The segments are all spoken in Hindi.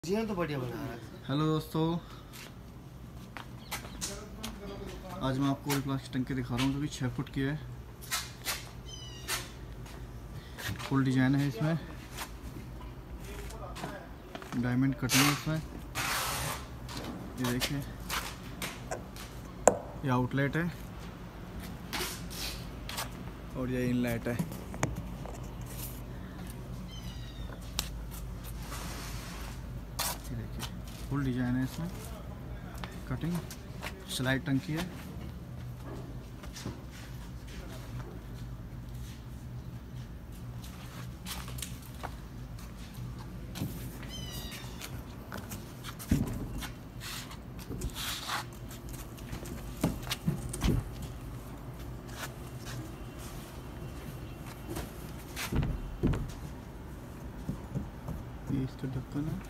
तो बढ़िया बना रहा है। हेलो दोस्तों, आज मैं आपको एक प्लास्टिक टंकी दिखा रहा हूँ जो कि 6 फुट की है। फुल डिजाइन है इसमें, डायमंड कटिंग है इसमें। ये देखिए, ये आउटलेट है और ये इनलेट है। देखिए, फुल डिजाइन है इसमें, कटिंग स्लाइड टंकी है। ये इसका ढक्कन है।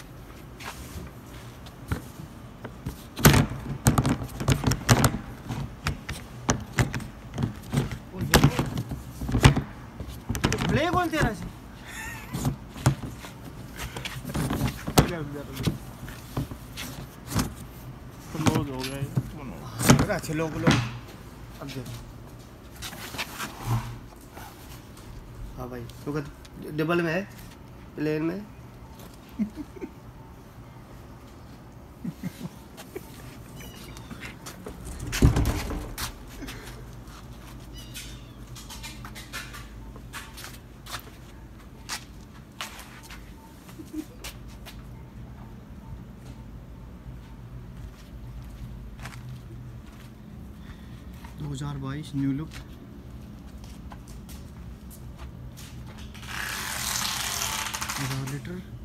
प्ले कौन तेरा से? क्लोज हो गया ये। अच्छे लोग अब देखो। हाँ भाई, तो डबल में है, प्लेन में। दो 2022 न्यू लुक। लीटर